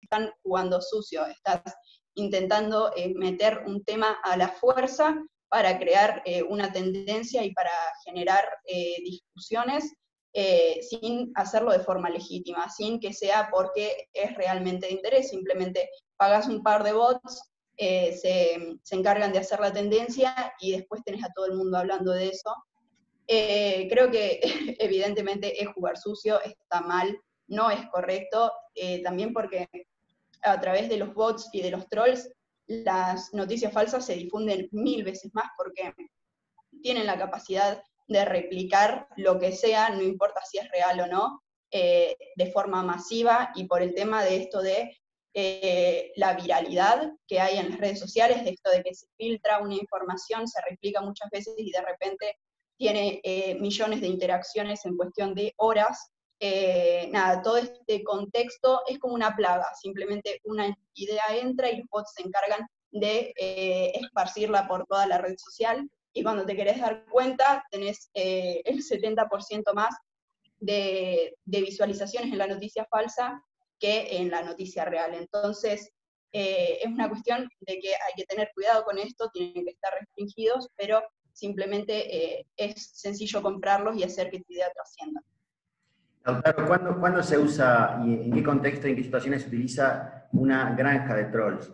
están jugando sucio, estás intentando meter un tema a la fuerza para crear una tendencia y para generar discusiones sin hacerlo de forma legítima, sin que sea porque es realmente de interés, simplemente pagas un par de bots, se encargan de hacer la tendencia y después tenés a todo el mundo hablando de eso. Creo que evidentemente es jugar sucio, está mal, no es correcto, también porque a través de los bots y de los trolls, las noticias falsas se difunden 1000 veces más porque tienen la capacidad de replicar lo que sea, no importa si es real o no, de forma masiva, y por el tema de esto de la viralidad que hay en las redes sociales, de esto de que se filtra una información, se replica muchas veces y de repente tiene millones de interacciones en cuestión de horas. Nada, todo este contexto es como una plaga, simplemente una idea entra y los bots se encargan de esparcirla por toda la red social, y cuando te querés dar cuenta tenés el 70% más de visualizaciones en la noticia falsa que en la noticia real. Entonces, es una cuestión de que hay que tener cuidado con esto, tienen que estar restringidos, pero simplemente es sencillo comprarlos y hacer que tu idea trascienda. Lautaro, ¿cuándo se usa y en qué contexto y en qué situaciones se utiliza una granja de trolls?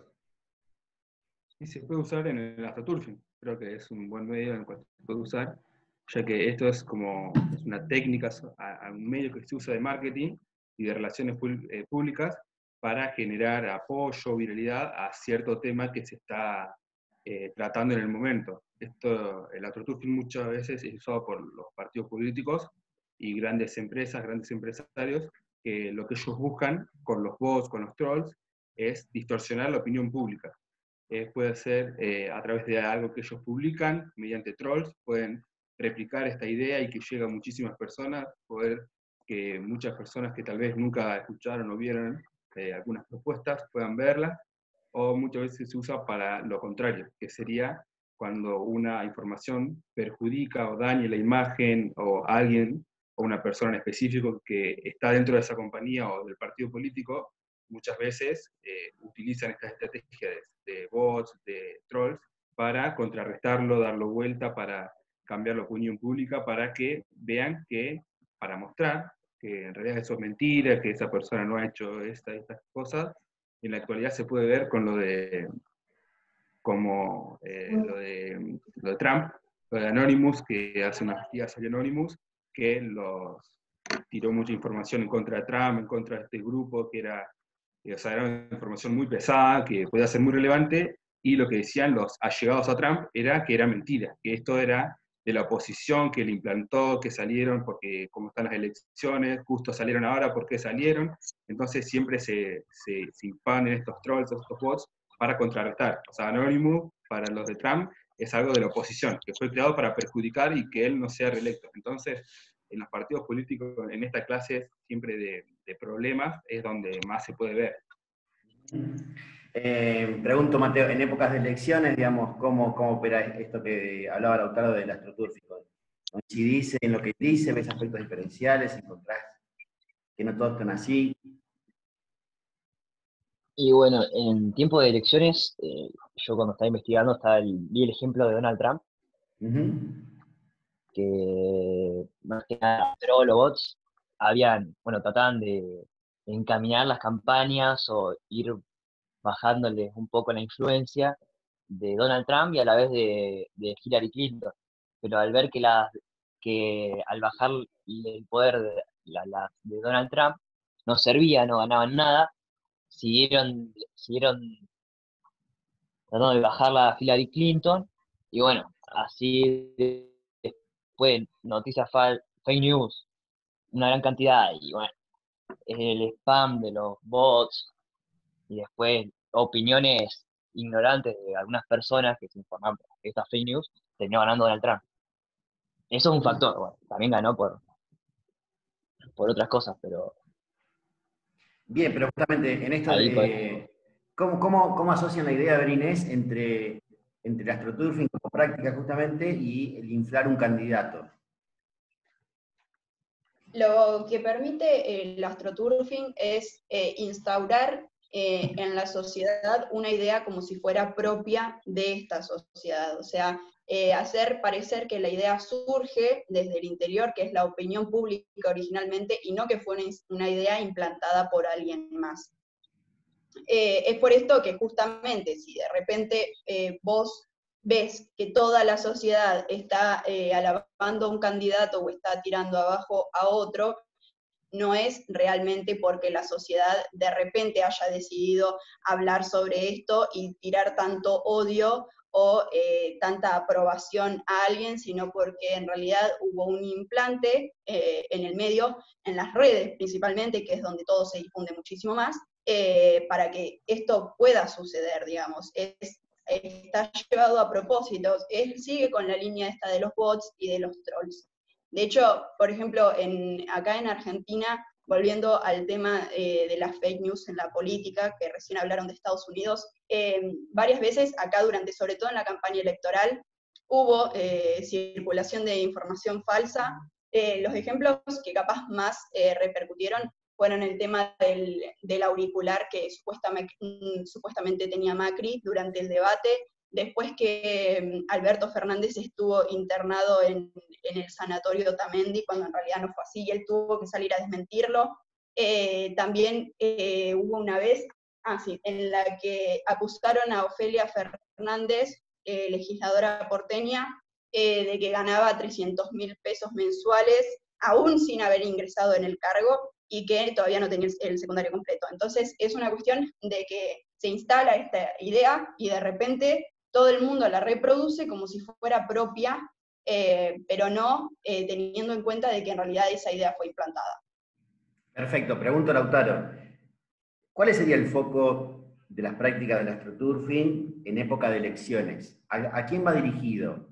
Y se puede usar en el astroturfing, creo que es un buen medio en el cual se puede usar, ya que esto es como una técnica, a un medio que se usa de marketing y de relaciones públicas para generar apoyo, viralidad a cierto tema que se está tratando en el momento. El astroturfing muchas veces es usado por los partidos políticos y grandes empresas, grandes empresarios, que lo que ellos buscan con los bots, con los trolls, es distorsionar la opinión pública. Puede ser a través de algo que ellos publican, mediante trolls, pueden replicar esta idea y que llegue a muchísimas personas, poder que muchas personas que tal vez nunca escucharon o vieron algunas propuestas puedan verlas, o muchas veces se usa para lo contrario, que sería cuando una información perjudica o daña la imagen o a alguien o una persona en específico que está dentro de esa compañía o del partido político. Muchas veces utilizan esta estrategia de bots, de trolls, para contrarrestarlo, darlo vuelta, para cambiar la opinión pública, para que vean que, para mostrar que en realidad eso es mentira, que esa persona no ha hecho estas cosas. En la actualidad se puede ver con lo de, como lo de Trump, lo de Anonymous, que hace unas días salió Anonymous, que tiró mucha información en contra de Trump, en contra de este grupo, que era, o sea, era una información muy pesada, que podía ser muy relevante, y lo que decían los allegados a Trump era que era mentira, que esto era de la oposición, que le implantó, que salieron porque como están las elecciones, justo salieron ahora porque salieron, entonces siempre se imponen estos trolls, estos bots, para contrarrestar. O sea, Anonymous, para los de Trump, es algo de la oposición, que fue creado para perjudicar y que él no sea reelecto. Entonces, en los partidos políticos, en esta clase siempre de problemas, es donde más se puede ver. Pregunto, Mateo, en épocas de elecciones, digamos, ¿cómo opera esto que hablaba Lautaro del astroturfing? ¿Coincidís en lo que dice? ¿Ves aspectos diferenciales? ¿Encontrás que no todos están así? Y bueno, en tiempo de elecciones, yo cuando estaba investigando vi el ejemplo de Donald Trump, que más que nada troll o bots trataban de encaminar las campañas o ir bajándoles un poco la influencia de Donald Trump y a la vez de Hillary Clinton. Pero al ver que al bajar el poder de Donald Trump no servía, no ganaban nada, siguieron tratando de bajarla a Hillary Clinton, y bueno, así después noticias fake news, una gran cantidad, y bueno, el spam de los bots, y después opiniones ignorantes de algunas personas que se informan por estas fake news, terminó ganando Donald Trump. Eso es un factor, bueno, también ganó por otras cosas, pero... Bien, pero justamente en esto ahí de... ¿Cómo asocian la idea de Inés entre el astroturfing como práctica justamente y el inflar un candidato? Lo que permite el astroturfing es instaurar en la sociedad una idea como si fuera propia de esta sociedad. O sea, hacer parecer que la idea surge desde el interior, que es la opinión pública originalmente, y no que fue una idea implantada por alguien más. Es por esto que justamente si de repente vos ves que toda la sociedad está alabando a un candidato o está tirando abajo a otro, no es realmente porque la sociedad de repente haya decidido hablar sobre esto y tirar tanto odio o tanta aprobación a alguien, sino porque en realidad hubo un implante en el medio, en las redes principalmente, que es donde todo se difunde muchísimo más, para que esto pueda suceder, digamos. Está llevado a propósito, sigue con la línea esta de los bots y de los trolls. De hecho, por ejemplo, acá en Argentina, volviendo al tema de las fake news en la política, que recién hablaron de Estados Unidos, varias veces acá sobre todo en la campaña electoral, hubo circulación de información falsa. Los ejemplos que capaz más repercutieron fueron el tema del auricular que supuestamente tenía Macri durante el debate, después que Alberto Fernández estuvo internado en el sanatorio Otamendi, cuando en realidad no fue así, y él tuvo que salir a desmentirlo. También hubo una vez, en la que acusaron a Ofelia Fernández, legisladora porteña, de que ganaba 300.000 pesos mensuales, aún sin haber ingresado en el cargo, y que todavía no tenía el secundario completo. Entonces es una cuestión de que se instala esta idea y de repente todo el mundo la reproduce como si fuera propia, pero no teniendo en cuenta de que en realidad esa idea fue implantada. Perfecto, pregunto Lautaro, ¿cuál sería el foco de las prácticas del astroturfing en época de elecciones? ¿A quién va dirigido?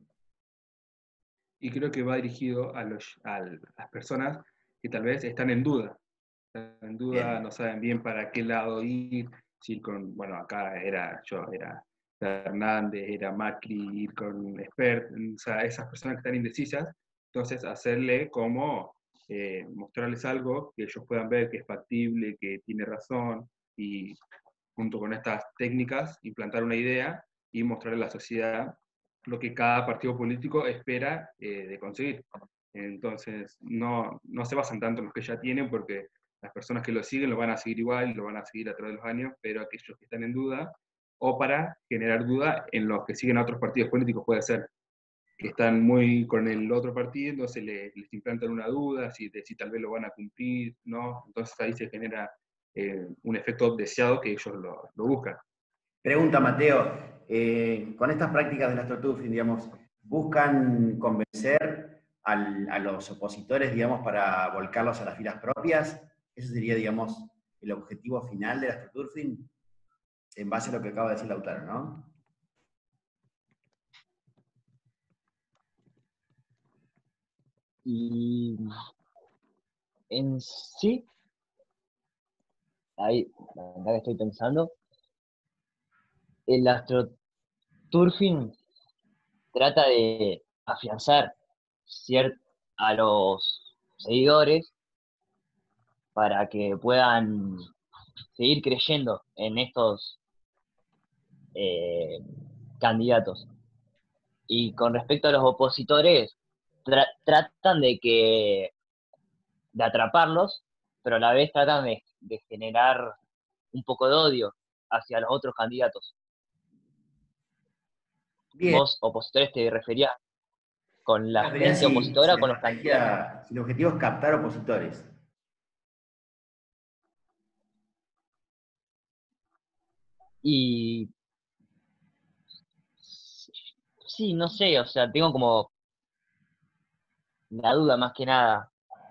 Y creo que va dirigido a las personas que tal vez están en duda. Bien. No saben bien para qué lado ir, si ir con, bueno, acá era Fernández, era Macri, ir con Espert, o sea, esas personas que están indecisas, entonces hacerle como mostrarles algo que ellos puedan ver que es factible, que tiene razón, y junto con estas técnicas implantar una idea y mostrarle a la sociedad lo que cada partido político espera de conseguir. Entonces, no se basan tanto en los que ya tienen, porque las personas que lo siguen lo van a seguir igual, lo van a seguir a través de los años, pero aquellos que están en duda, o para generar duda en los que siguen a otros partidos políticos, puede ser, que están muy con el otro partido, entonces les implantan una duda, si tal vez lo van a cumplir, ¿no? Entonces ahí se genera un efecto deseado que ellos lo buscan. Pregunta, Mateo, con estas prácticas del astroturfing, digamos, ¿buscan convencer a los opositores, digamos, para volcarlos a las filas propias? ¿Ese sería, digamos, el objetivo final del astroturfing? En base a lo que acaba de decir Lautaro, ¿no? Y en sí, ahí, la verdad que estoy pensando, el astroturfing trata de afianzar a los seguidores para que puedan seguir creyendo en estos candidatos. Y con respecto a los opositores, tratan de atraparlos, pero a la vez tratan de generar un poco de odio hacia los otros candidatos. Bien. ¿Vos, opositores, te referías con la Sería gente opositora o con los candidatos? si el objetivo es captar opositores. Y sí, no sé, o sea, tengo como la duda más que nada,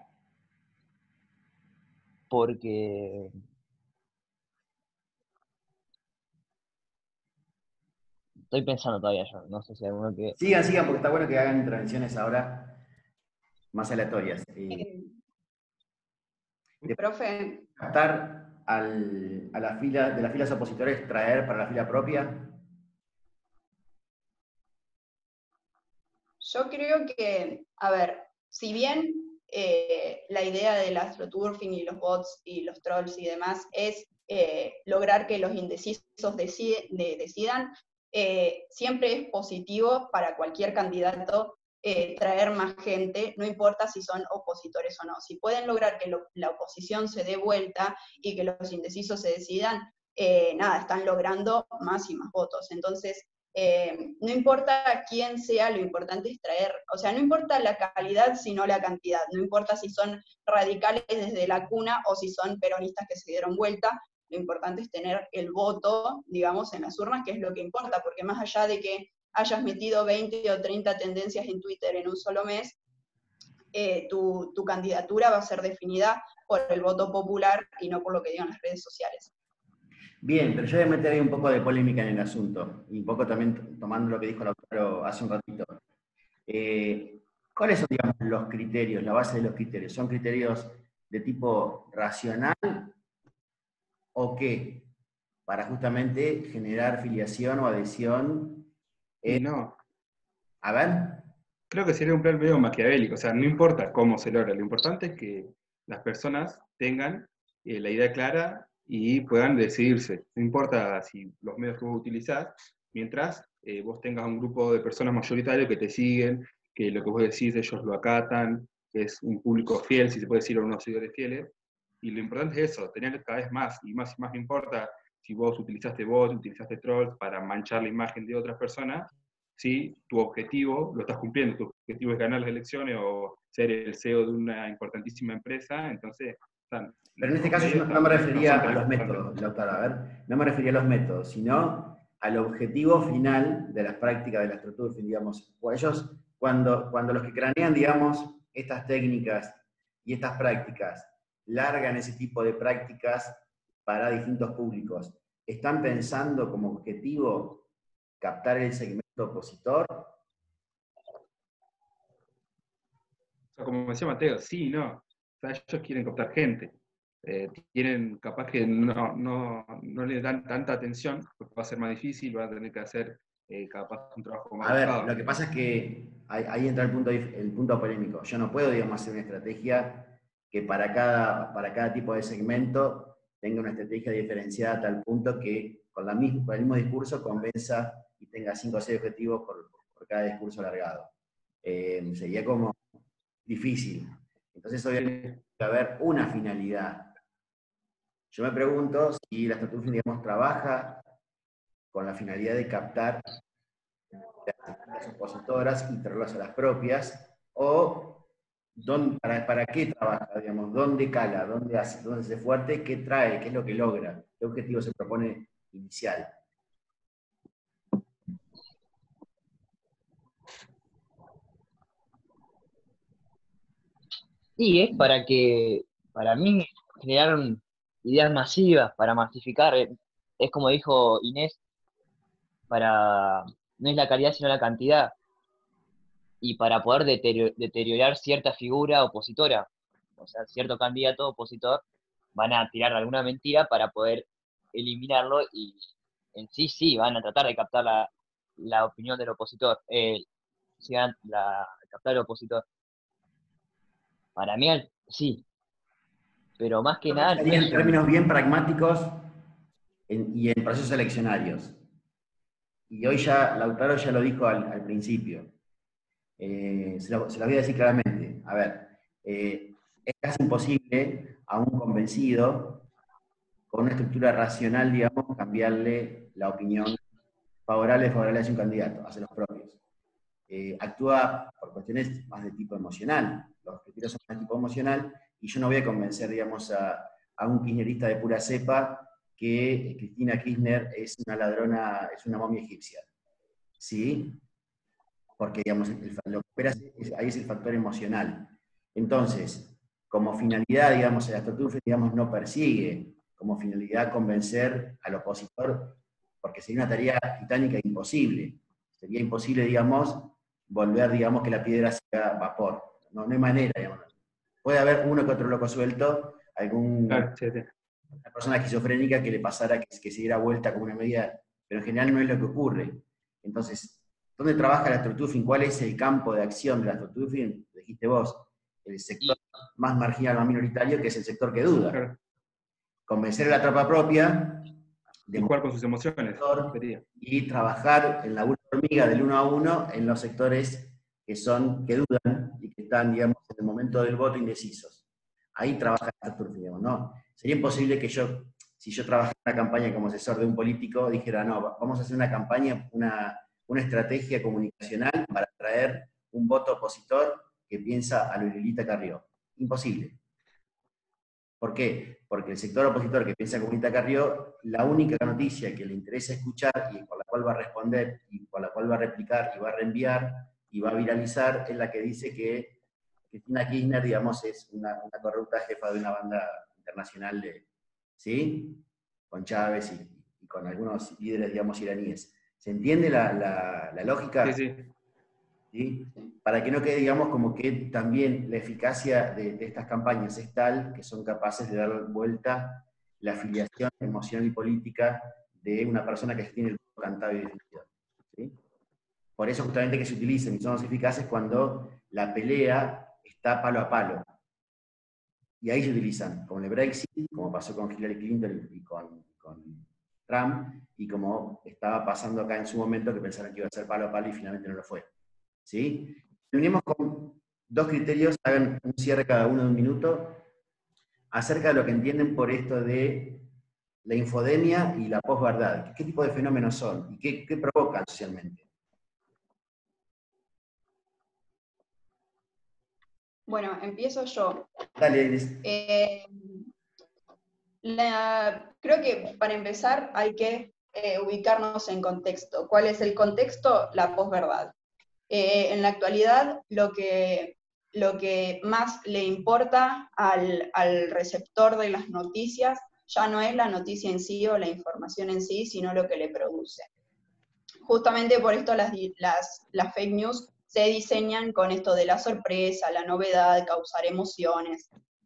porque estoy pensando todavía yo, no sé si alguno que... Sigan, porque está bueno que hagan intervenciones ahora más aleatorias. Profe, ¿Captar de las filas opositores, traer para la fila propia? yo creo que, a ver, si bien la idea del astroturfing y los bots y los trolls y demás es lograr que los indecisos decidan, siempre es positivo para cualquier candidato traer más gente, no importa si son opositores o no. Si pueden lograr que la oposición se dé vuelta y que los indecisos se decidan, nada, están logrando más y más votos. Entonces, no importa quién sea, lo importante es traer, o sea, no importa la calidad, sino la cantidad. No importa si son radicales desde la cuna o si son peronistas que se dieron vuelta, lo importante es tener el voto, digamos, en las urnas, que es lo que importa, porque más allá de que hayas metido 20 o 30 tendencias en Twitter en un solo mes, tu candidatura va a ser definida por el voto popular y no por lo que digan las redes sociales. Bien, pero yo voy a meter ahí un poco de polémica en el asunto, y un poco también tomando lo que dijo Lautaro hace un ratito. ¿Cuáles son, digamos, los criterios, la base de los criterios? ¿Son criterios de tipo racional o qué? Para justamente generar filiación o adhesión. Y no, A ver. creo que sería un plan medio maquiavélico, o sea, no importa cómo se logra, lo importante es que las personas tengan la idea clara y puedan decidirse. No importa si los medios que vos utilizás, mientras vos tengas un grupo de personas mayoritarias que te siguen, que lo que vos decís ellos lo acatan, que es un público fiel, si se puede decir, o unos seguidores fieles. Y lo importante es eso, tener cada vez más, y más, no importa si vos utilizaste bots, utilizaste trolls para manchar la imagen de otras personas, si tu objetivo lo estás cumpliendo, tu objetivo es ganar las elecciones o ser el CEO de una importantísima empresa, entonces... Pero en este caso yo no me refería a los métodos, Lautaro, a ver, no me refería a los métodos, sino al objetivo final de las prácticas de la estructura, digamos. Ellos, cuando los que cranean, digamos, estas técnicas y estas prácticas, largan ese tipo de prácticas para distintos públicos, ¿están pensando como objetivo captar el segmento opositor? O sea, como decía Mateo, sí, no. O sea, ellos quieren captar gente. Tienen, capaz que no le dan tanta atención, porque va a ser más difícil, van a tener que hacer capaz un trabajo más A ver, buscado. lo que pasa es que ahí entra el punto polémico. Yo no puedo, digamos, hacer una estrategia que para cada tipo de segmento tenga una estrategia diferenciada a tal punto que con el mismo discurso convenza y tenga 5 o 6 objetivos por cada discurso alargado. Sería como difícil. Entonces, obviamente, tiene que haber una finalidad. Yo me pregunto si la estrategia, digamos, trabaja con la finalidad de captar las opositoras y traerlas a las propias, o para qué trabaja, digamos, dónde cala, dónde hace fuerte, qué trae, qué es lo que logra, qué objetivo se propone inicial. Y es para mí, generar ideas masivas, para masificar. Es como dijo Inés, no es la calidad sino la cantidad. Y para poder deteriorar cierta figura opositora, o sea, cierto candidato opositor, van a tirar alguna mentira para poder eliminarlo y en sí van a tratar de captar la opinión del opositor, captar el opositor. Para mí, sí, pero más que nada... Sería en términos bien pragmáticos y en procesos eleccionarios. Y hoy ya, Lautaro ya lo dijo al principio. Se los voy a decir claramente. A ver, es casi imposible a un convencido, con una estructura racional, digamos, cambiarle la opinión favorable hacia un candidato, hacia los propios. Actúa por cuestiones más de tipo emocional. Los criterios son más de tipo emocional, y yo no voy a convencer, digamos, a un kirchnerista de pura cepa que Cristina Kirchner es una ladrona, es una momia egipcia. ¿Sí? Porque, digamos, lo que opera ahí es el factor emocional. Entonces, como finalidad, digamos, el estructura, digamos, no persigue como finalidad convencer al opositor, porque sería una tarea titánica e imposible. Sería imposible, digamos, volver, digamos, que la piedra sea vapor. No hay manera, digamos. Puede haber uno que otro loco suelto, una persona esquizofrénica que le pasara que se diera vuelta como una medida, pero en general no es lo que ocurre. Entonces, ¿dónde trabaja la Astroturfing? ¿Cuál es el campo de acción de la Astroturfing? Dijiste vos, el sector más marginal, más minoritario, que es el sector que duda. convencer a la tropa propia, Y jugar con sus emociones. Sería. y trabajar en la hormiga del 1 a 1 en los sectores que dudan y que están, digamos, en el momento del voto indecisos. Ahí trabaja el astroturfing, digamos, ¿no? Sería imposible que si yo trabajara en una campaña como asesor de un político, dijera, no, vamos a hacer una campaña, una estrategia comunicacional para atraer un voto opositor que piensa a Lolita Carrió. Imposible. ¿Por qué? Porque el sector opositor que piensa como Lolita Carrió, la única noticia que le interesa escuchar y por la cual va a responder, y por la cual va a replicar, y va a reenviar, y va a viralizar, es la que dice que Cristina Kirchner, digamos, es una corrupta jefa de una banda internacional, ¿sí? Con Chávez y con algunos líderes, digamos, iraníes. ¿Se entiende la lógica? Sí, sí. ¿Sí? Para que no quede, digamos, como que también la eficacia de estas campañas es tal que son capaces de dar vuelta la afiliación emocional y política de una persona que tiene el voto cantado y defendido. ¿Sí? Por eso justamente que se utilicen y son más eficaces cuando la pelea está palo a palo. Y ahí se utilizan, como en el Brexit, como pasó con Hillary Clinton y con Trump, y como estaba pasando acá en su momento, que pensaron que iba a ser palo a palo y finalmente no lo fue. ¿Sí? Terminemos con 2 criterios, hagan un cierre cada uno de 1 minuto, acerca de lo que entienden por esto de la infodemia y la posverdad. ¿Qué tipo de fenómenos son? ¿Y qué provocan socialmente? Bueno, empiezo yo. Dale, Iris. Creo que para empezar hay que ubicarnos en contexto. ¿Cuál es el contexto? La posverdad. En la actualidad, lo que más le importa al receptor de las noticias ya no es la noticia en sí o la información en sí, sino lo que le produce. Justamente por esto las fake news se diseñan con esto de la sorpresa, la novedad, causar emociones.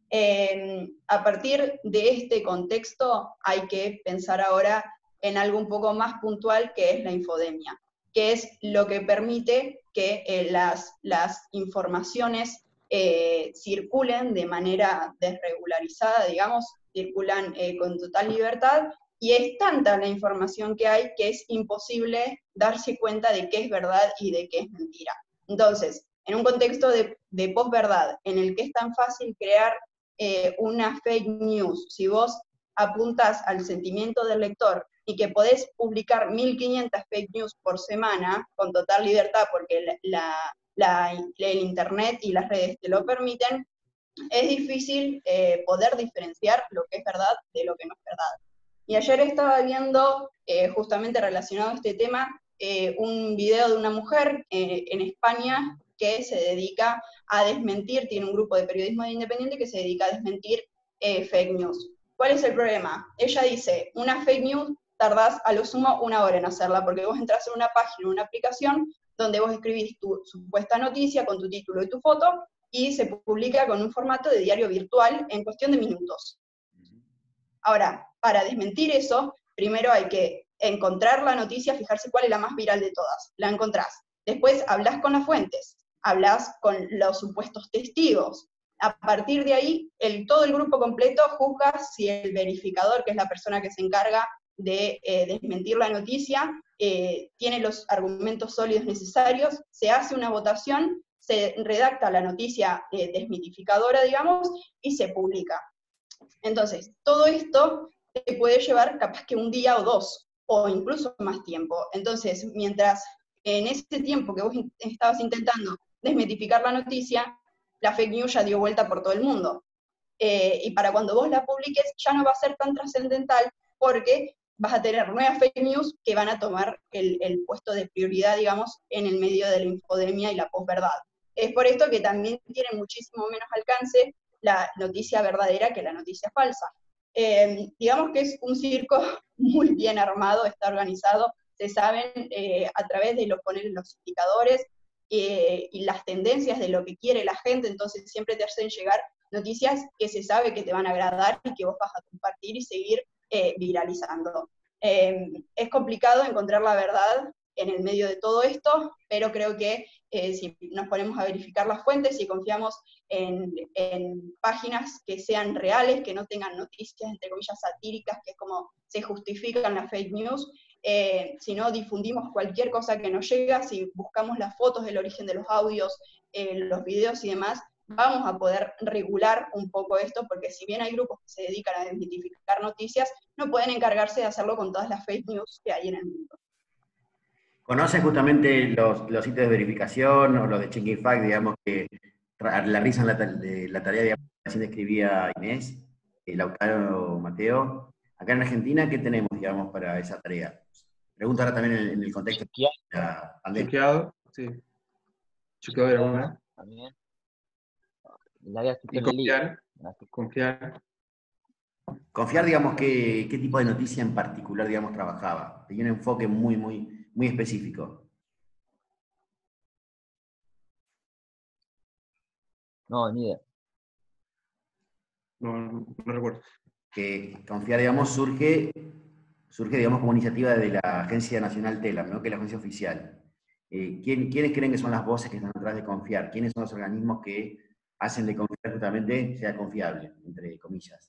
A partir de este contexto hay que pensar ahora en algo un poco más puntual, que es la infodemia, que es lo que permite que las informaciones circulen de manera desregularizada, digamos, circulan con total libertad, y es tanta la información que hay que es imposible darse cuenta de qué es verdad y de qué es mentira. Entonces, en un contexto de posverdad, en el que es tan fácil crear una fake news, si vos apuntas al sentimiento del lector y que podés publicar 1500 fake news por semana con total libertad, porque el internet y las redes te lo permiten, es difícil poder diferenciar lo que es verdad de lo que no es verdad. Y ayer estaba viendo, justamente relacionado a este tema, un video de una mujer en España que se dedica a desmentir, tiene un grupo de periodismo independiente que se dedica a desmentir fake news. ¿Cuál es el problema? Ella dice, una fake news tardás a lo sumo 1 hora en hacerla, porque vos entras en una página, una aplicación, donde vos escribís tu supuesta noticia con tu título y tu foto, y se publica con un formato de diario virtual en cuestión de minutos. Ahora, para desmentir eso, primero hay que encontrar la noticia, fijarse cuál es la más viral de todas. La encontrás. Después hablás con las fuentes, hablás con los supuestos testigos. A partir de ahí, todo el grupo completo juzga si el verificador, que es la persona que se encarga de desmentir la noticia, tiene los argumentos sólidos necesarios, se hace una votación, se redacta la noticia desmitificadora, digamos, y se publica. Entonces, todo esto te puede llevar capaz que 1 día o 2, o incluso más tiempo. Entonces, mientras en ese tiempo que vos estabas intentando desmitificar la noticia, la fake news ya dio vuelta por todo el mundo. Y para cuando vos la publiques ya no va a ser tan trascendental, porque vas a tener nuevas fake news que van a tomar el puesto de prioridad, digamos, en el medio de la infodemia y la posverdad. Es por esto que también tiene muchísimo menos alcance la noticia verdadera que la noticia falsa. Digamos que es un circo muy bien armado, está organizado, se saben a través de poner los indicadores y las tendencias de lo que quiere la gente, entonces siempre te hacen llegar noticias que se sabe que te van a agradar y que vos vas a compartir y seguir viralizando. Es complicado encontrar la verdad en el medio de todo esto, pero creo que si nos ponemos a verificar las fuentes y confiamos en páginas que sean reales, que no tengan noticias, entre comillas, satíricas, que es como se justifican las fake news, si no difundimos cualquier cosa que nos llega, si buscamos las fotos del origen de los audios, los videos y demás, vamos a poder regular un poco esto, porque si bien hay grupos que se dedican a desmitificar noticias, no pueden encargarse de hacerlo con todas las fake news que hay en el mundo. ¿Conocen justamente los sitios de verificación o los de Checking Fact, digamos, que realizan la tarea, digamos, que recién describía Inés, Lautaro, Mateo? Acá en Argentina, ¿qué tenemos, digamos, para esa tarea? Pregunto ahora también en el contexto de la pandemia. Chequeado, sí. Chequeado de alguna. También. El área Y confiar. Confiar, digamos, ¿qué tipo de noticia en particular, digamos, trabajaba? Tenía un enfoque muy específico. No, ni idea. No recuerdo. Que confiar, digamos, surge, digamos, como iniciativa de la Agencia Nacional TELAM, ¿no? Que es la agencia oficial. ¿Quiénes creen que son las voces que están detrás de confiar? ¿Quiénes son los organismos que hacen de confiar justamente sea confiable, entre comillas?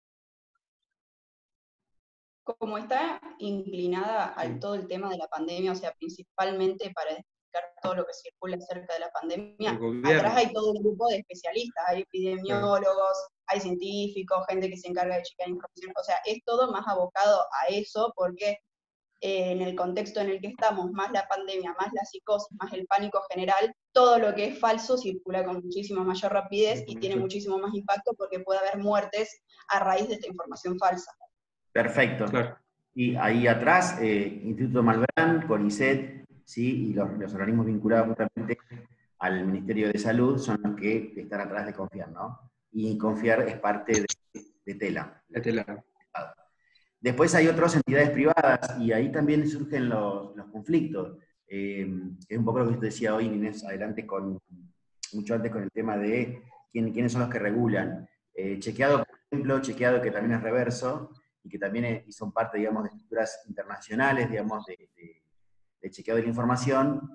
Como está inclinada al todo el tema de la pandemia, o sea, principalmente para explicar todo lo que circula acerca de la pandemia, atrás hay todo un grupo de especialistas, hay epidemiólogos, hay científicos, gente que se encarga de chequear información, o sea, es todo más abocado a eso, porque en el contexto en el que estamos, más la pandemia, más la psicosis, más el pánico general, todo lo que es falso circula con muchísima mayor rapidez y tiene muchísimo más impacto porque puede haber muertes a raíz de esta información falsa. Perfecto. Claro. Y ahí atrás, Instituto Malbrán, CONICET, ¿sí? Y los organismos vinculados justamente al Ministerio de Salud son los que están atrás de confiar, ¿no? Y confiar es parte de TELAM. De TELAM. Después hay otras entidades privadas y ahí también surgen los conflictos. Es un poco lo que usted decía hoy, Inés, adelante mucho antes con el tema de quiénes son los que regulan. Chequeado, por ejemplo, Chequeado, que también es reverso, y que también son parte, digamos, de estructuras internacionales, digamos, de chequeo de la información,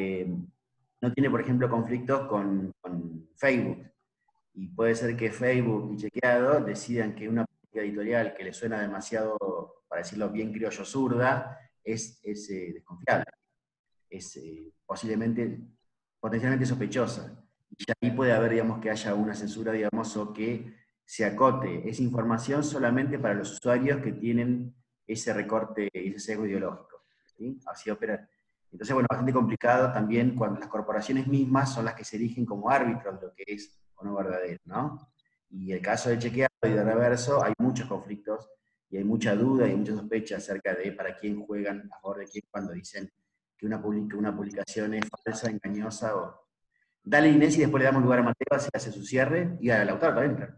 no tiene, por ejemplo, conflictos con Facebook. Y puede ser que Facebook y Chequeado decidan que una política editorial que le suena demasiado, para decirlo bien criollo, zurda, es desconfiable. Es potencialmente sospechosa. Y ahí puede haber, digamos, que haya una censura, digamos, o que se acote esa información solamente para los usuarios que tienen ese recorte, ese sesgo ideológico, ¿sí? Así opera. Entonces, bueno, bastante complicado también cuando las corporaciones mismas son las que se erigen como árbitros de lo que es o no verdadero, ¿no? Y el caso de Chequeado y de Reverso, hay muchos conflictos y hay mucha duda y mucha sospecha acerca de para quién juegan, a favor de quién, cuando dicen que una publicación es falsa, engañosa o... Dale, Inés, y después le damos lugar a Mateo, así hace su cierre, y a Lautaro también, claro.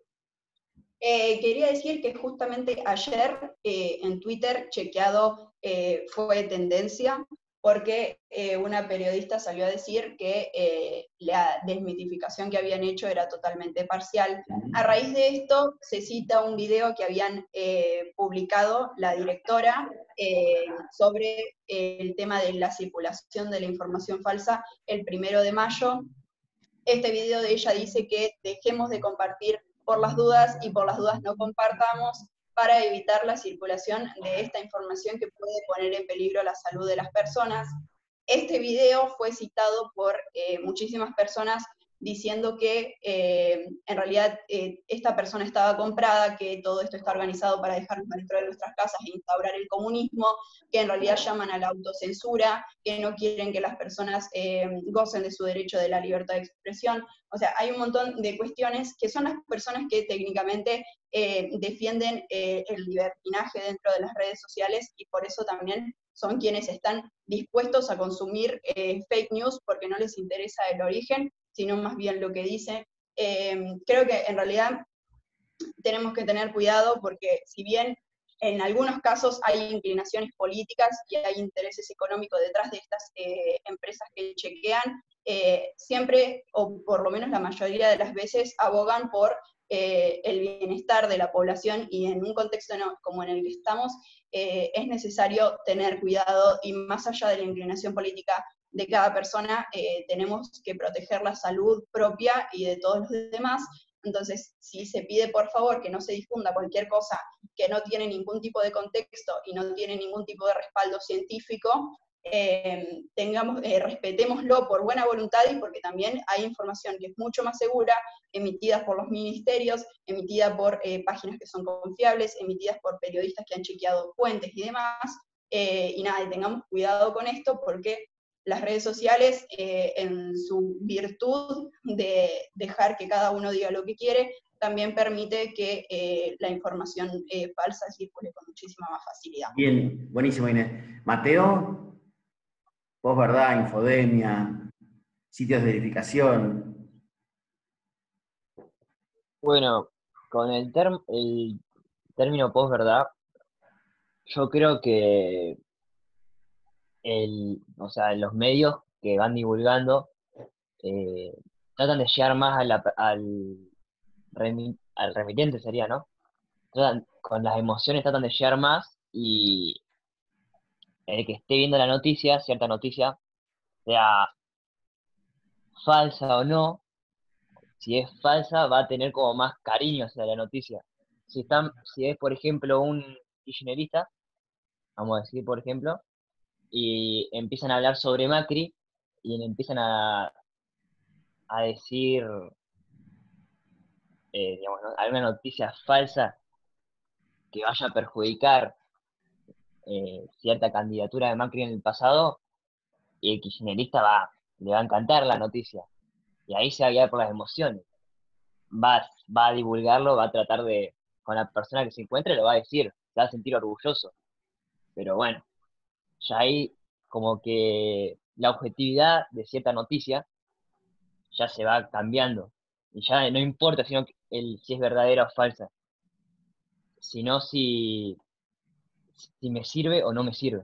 Quería decir que justamente ayer en Twitter Chequeado fue tendencia porque una periodista salió a decir que la desmitificación que habían hecho era totalmente parcial. A raíz de esto se cita un video que habían publicado la directora sobre el tema de la circulación de la información falsa el 1 de mayo. Este video de ella dice que dejemos de compartir por las dudas y por las dudas no compartamos para evitar la circulación de esta información que puede poner en peligro la salud de las personas. Este video fue citado por muchísimas personas diciendo que en realidad esta persona estaba comprada, que todo esto está organizado para dejarnos dentro de nuestras casas e instaurar el comunismo, que en realidad llaman a la autocensura, que no quieren que las personas gocen de su derecho de la libertad de expresión. O sea, hay un montón de cuestiones que son las personas que técnicamente defienden el libertinaje dentro de las redes sociales y por eso también son quienes están dispuestos a consumir fake news porque no les interesa el origen, sino más bien lo que dice. Creo que en realidad tenemos que tener cuidado porque si bien en algunos casos hay inclinaciones políticas y hay intereses económicos detrás de estas empresas que chequean, siempre, o por lo menos la mayoría de las veces, abogan por el bienestar de la población, y en un contexto como en el que estamos, es necesario tener cuidado, y más allá de la inclinación política de cada persona, tenemos que proteger la salud propia y de todos los demás. Entonces, si se pide por favor que no se difunda cualquier cosa que no tiene ningún tipo de contexto y no tiene ningún tipo de respaldo científico, respetémoslo por buena voluntad, y porque también hay información que es mucho más segura, emitida por los ministerios, emitida por páginas que son confiables, emitidas por periodistas que han chequeado fuentes y demás, y nada, y tengamos cuidado con esto, porque las redes sociales, en su virtud de dejar que cada uno diga lo que quiere, también permite que la información falsa circule con muchísima más facilidad. Bien, buenísimo, Inés. Mateo, posverdad, infodemia, sitios de verificación. Bueno, con el término posverdad, yo creo que o sea, los medios que van divulgando tratan de llegar más al remitente, sería, ¿no? Con las emociones tratan de llegar más, y el que esté viendo la noticia, cierta noticia, sea falsa o no, si es falsa va a tener como más cariño hacia la noticia. Si es, por ejemplo, un kirchnerista, vamos a decir, por ejemplo, y empiezan a hablar sobre Macri, y le empiezan a decir, digamos, ¿no?, alguna noticia falsa que vaya a perjudicar cierta candidatura de Macri en el pasado, y el kirchnerista le va a encantar la noticia, y ahí se va a guiar por las emociones. Va a divulgarlo, va a tratar de, con la persona que se encuentre, lo va a decir, se va a sentir orgulloso. Pero bueno, ya ahí como que la objetividad de cierta noticia ya se va cambiando. Y ya no importa si es verdadera o falsa, sino si me sirve o no me sirve.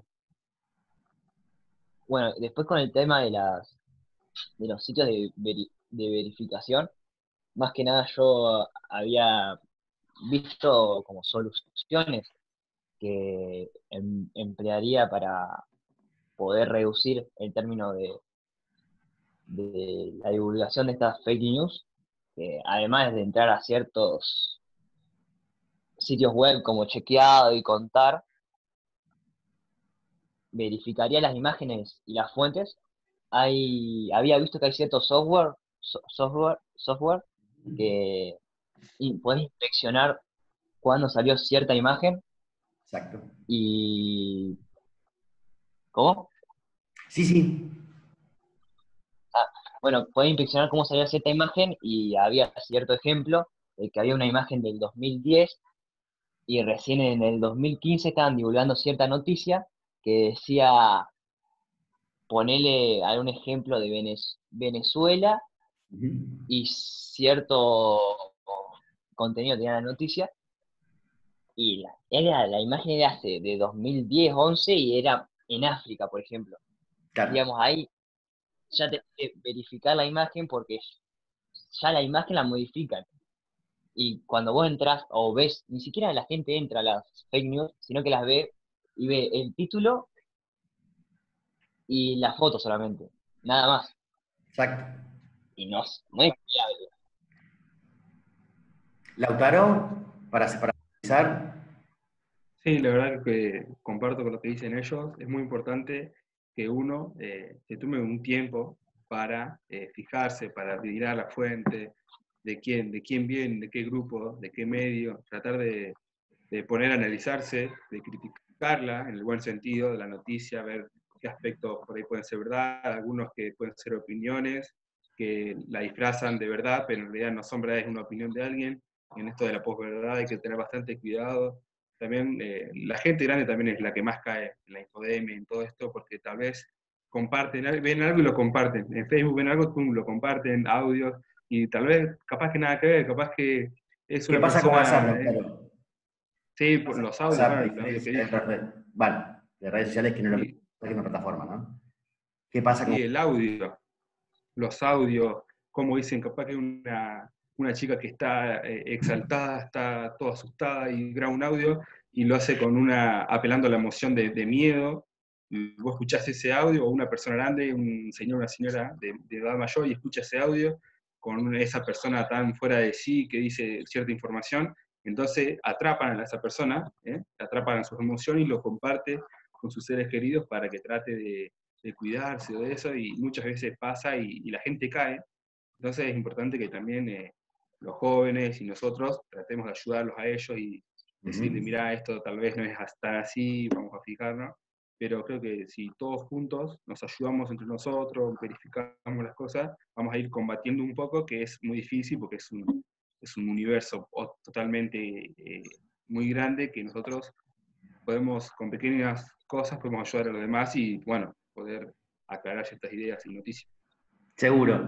Bueno, después con el tema de los sitios de verificación, más que nada yo había visto como soluciones que emplearía para poder reducir el término de la divulgación de estas fake news, que además de entrar a ciertos sitios web como Chequeado y Contar, verificaría las imágenes y las fuentes. Había visto que hay cierto software que puedes inspeccionar cuándo salió cierta imagen. Exacto. Y... ¿Cómo? Sí, sí. Bueno, puedes inspeccionar cómo salió cierta imagen, y había cierto ejemplo de que había una imagen del 2010, y recién en el 2015 estaban divulgando cierta noticia que decía, ponele algún ejemplo de Venezuela, y cierto contenido tenía la noticia, y la imagen era de 2010, 11, y era en África, por ejemplo. Claro. Digamos, ahí ya tenés que verificar la imagen, porque ya la imagen la modifican. Y cuando vos entras o ves, ni siquiera la gente entra a las fake news, sino que las ve y ve el título y la foto solamente, nada más. Exacto. Y no es fiable. Lautaro, para finalizar. Sí, la verdad que comparto con lo que dicen ellos. Es muy importante que uno se tome un tiempo para fijarse, para mirar la fuente, de quién viene, de qué grupo, de qué medio, tratar de poner a analizarse, de criticarla en el buen sentido de la noticia, ver qué aspectos por ahí pueden ser verdad, algunos que pueden ser opiniones, que la disfrazan de verdad, pero en realidad no son verdad, es una opinión de alguien. En esto de la posverdad hay que tener bastante cuidado. También la gente grande también es la que más cae en la infodemia, en todo esto, porque tal vez ven algo y lo comparten. En Facebook ven algo, pum, lo comparten, audios, y tal vez, capaz que nada que ver, capaz que es ¿Qué una pasa con WhatsApp, persona... Lautaro? Sí, por los audios, WhatsApp, bueno, el audio que dije. Vale, de redes sociales que no es lo Sí, mismo que una plataforma, ¿no? ¿Qué pasa con sí, el audio, los audios, como dicen, capaz que una chica que está exaltada, está toda asustada y graba un audio y lo hace apelando a la emoción de miedo. Y vos escuchás ese audio, o una persona grande, un señor, una señora de edad mayor, y escucha ese audio con esa persona tan fuera de sí que dice cierta información, entonces atrapan a esa persona, atrapan a sus emociones y lo comparte con sus seres queridos para que trate de cuidarse de eso, y muchas veces pasa y la gente cae. Entonces es importante que también los jóvenes y nosotros tratemos de ayudarlos a ellos y decirle, mira, esto tal vez no es tan así, vamos a fijarnos, pero creo que si todos juntos nos ayudamos entre nosotros, verificamos las cosas, vamos a ir combatiendo un poco, que es muy difícil porque es un universo totalmente muy grande, que nosotros podemos, con pequeñas cosas, podemos ayudar a los demás y, bueno, poder aclarar ciertas ideas y noticias. Seguro.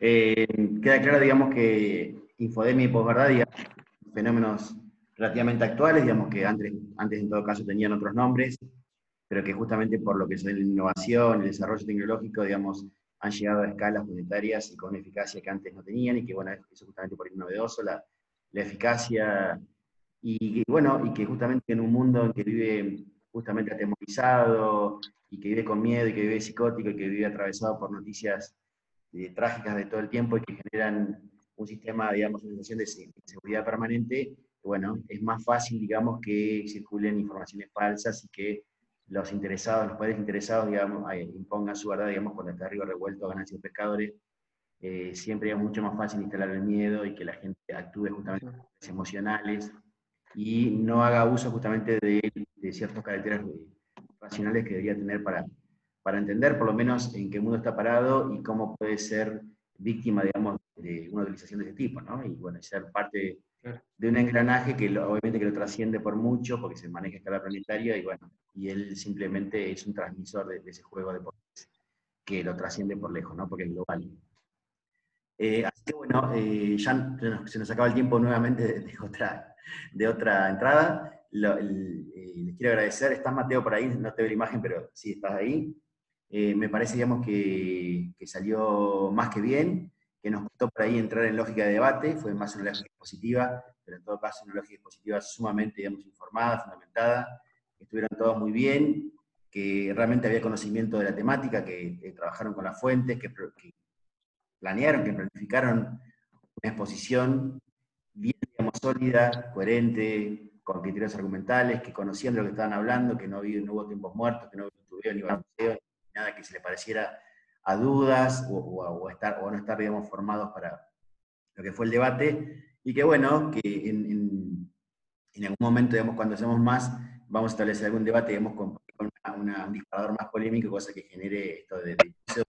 Queda claro, digamos, que infodemia y posverdad, digamos, fenómenos relativamente actuales, digamos que antes en todo caso tenían otros nombres, pero que justamente por lo que es la innovación, el desarrollo tecnológico, digamos, han llegado a escalas planetarias y con una eficacia que antes no tenían, y que, bueno, eso justamente por el novedoso, la eficacia, y bueno, y que justamente en un mundo en que vive justamente atemorizado, y que vive con miedo, y que vive psicótico, y que vive atravesado por noticias trágicas de todo el tiempo y que generan un sistema, digamos, una sensación de inseguridad permanente, bueno, es más fácil, digamos, que circulen informaciones falsas y que los interesados, los poderes interesados, digamos, impongan su verdad, digamos, cuando está río revuelto a ganancias de pescadores. Siempre es mucho más fácil instalar el miedo y que la gente actúe justamente de maneras emocionales y no haga uso justamente de ciertos caracteres racionales que debería tener para entender por lo menos en qué mundo está parado y cómo puede ser víctima, digamos, de una utilización de ese tipo, ¿no? Y bueno, ser parte de un engranaje que obviamente que lo trasciende por mucho, porque se maneja a escala planetaria, y bueno, y él simplemente es un transmisor de ese juego de poderes que lo trasciende por lejos, ¿no? Porque es global. Así que bueno, ya se nos acaba el tiempo nuevamente de otra entrada. Les quiero agradecer. ¿Estás, Mateo, por ahí? No te veo la imagen, pero sí estás ahí. Me parece, digamos, que salió más que bien, que nos costó por ahí entrar en lógica de debate, fue más una lógica expositiva, pero en todo caso una lógica expositiva sumamente, digamos, informada, fundamentada, que estuvieron todos muy bien, que realmente había conocimiento de la temática, que trabajaron con las fuentes, que planearon, que planificaron una exposición bien, digamos, sólida, coherente, con criterios argumentales, que conocían de lo que estaban hablando, que no hubo tiempos muertos, que no hubo titubeo ni balanceo, ni nada que se le pareciera a dudas o no estar, digamos, formados para lo que fue el debate, y que bueno, que en algún momento, digamos, cuando hacemos más, vamos a establecer algún debate, digamos, con un disparador más polémico, cosa que genere esto de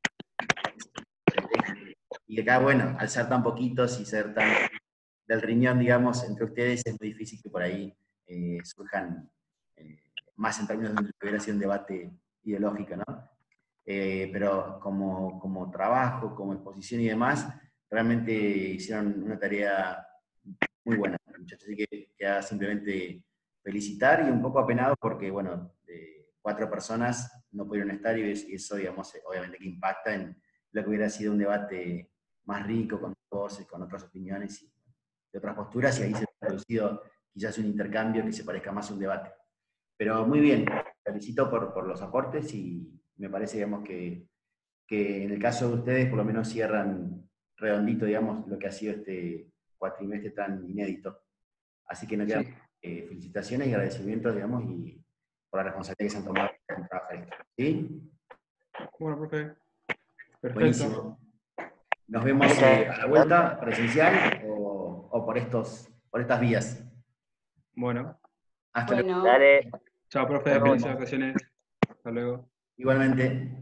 y acá, bueno, al ser tan poquitos y ser tan del riñón, digamos, entre ustedes, es muy difícil que por ahí surjan más en términos de lo que hubiera sido un debate ideológico, ¿no? Pero como trabajo, como exposición y demás, realmente hicieron una tarea muy buena, muchachos. Así que queda simplemente felicitar y un poco apenado porque, bueno, 4 personas no pudieron estar y eso, digamos, obviamente que impacta en lo que hubiera sido un debate más rico, con voces, con otras opiniones y de otras posturas, y ahí se ha producido quizás un intercambio que se parezca más a un debate. Pero muy bien, felicito por los aportes y me parece, digamos, que en el caso de ustedes por lo menos cierran redondito, digamos, lo que ha sido este cuatrimestre tan inédito. Así que nos quedan felicitaciones y agradecimientos, digamos, y por la responsabilidad que se han tomado en trabajar esto. ¿Sí? Bueno, profe. Perfecto. Buenísimo. Nos vemos a la vuelta, presencial o por estas vías. Bueno. Hasta luego. Dale. Chao, profe. Felices vacaciones. Hasta luego. Igualmente.